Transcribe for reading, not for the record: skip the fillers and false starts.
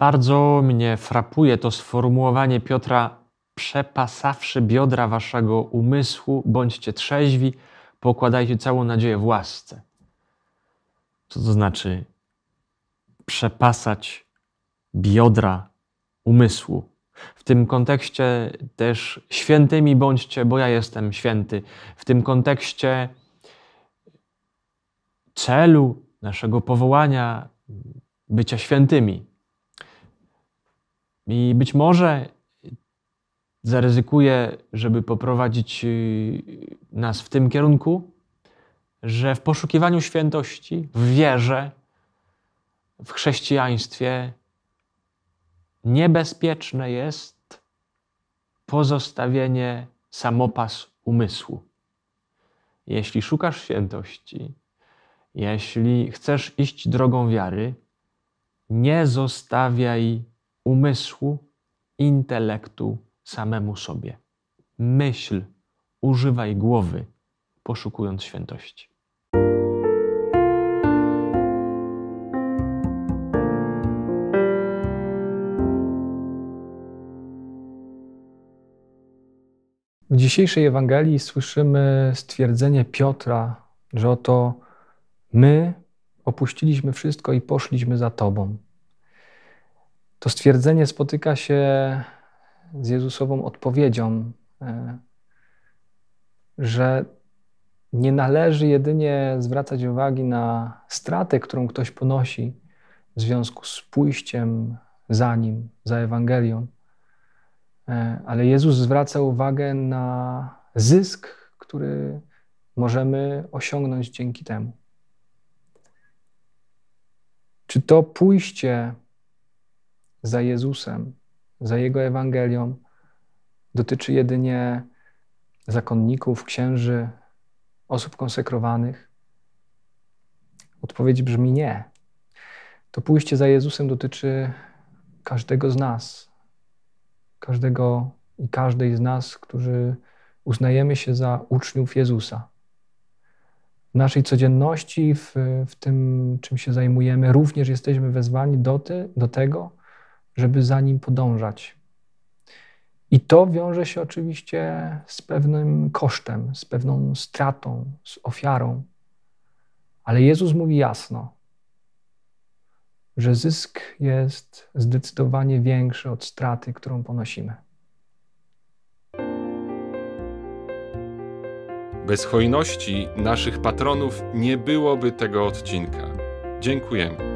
Bardzo mnie frapuje to sformułowanie Piotra: przepasawszy biodra waszego umysłu, bądźcie trzeźwi, pokładajcie całą nadzieję w łasce. Co to znaczy przepasać biodra umysłu? W tym kontekście też świętymi bądźcie, bo ja jestem święty. W tym kontekście celu naszego powołania, bycia świętymi. I być może zaryzykuję, żeby poprowadzić nas w tym kierunku, że w poszukiwaniu świętości, w wierze, w chrześcijaństwie niebezpieczne jest pozostawienie samopas umysłu. Jeśli szukasz świętości, jeśli chcesz iść drogą wiary, nie zostawiaj umysłu, intelektu samemu sobie. Myśl, używaj głowy, poszukując świętości. W dzisiejszej Ewangelii słyszymy stwierdzenie Piotra, że oto my opuściliśmy wszystko i poszliśmy za Tobą. To stwierdzenie spotyka się z Jezusową odpowiedzią, że nie należy jedynie zwracać uwagi na stratę, którą ktoś ponosi w związku z pójściem za Nim, za Ewangelią, ale Jezus zwraca uwagę na zysk, który możemy osiągnąć dzięki temu. Czy to pójście za Jezusem, za Jego Ewangelią dotyczy jedynie zakonników, księży, osób konsekrowanych? Odpowiedź brzmi nie. To pójście za Jezusem dotyczy każdego z nas, każdego i każdej z nas, którzy uznajemy się za uczniów Jezusa. W naszej codzienności, w tym, czym się zajmujemy, również jesteśmy wezwani do tego, żeby za Nim podążać. I to wiąże się oczywiście z pewnym kosztem, z pewną stratą, z ofiarą. Ale Jezus mówi jasno, że zysk jest zdecydowanie większy od straty, którą ponosimy. Bez hojności naszych patronów nie byłoby tego odcinka. Dziękujemy.